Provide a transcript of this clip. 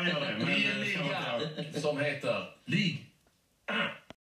gör det. I en liga som heter League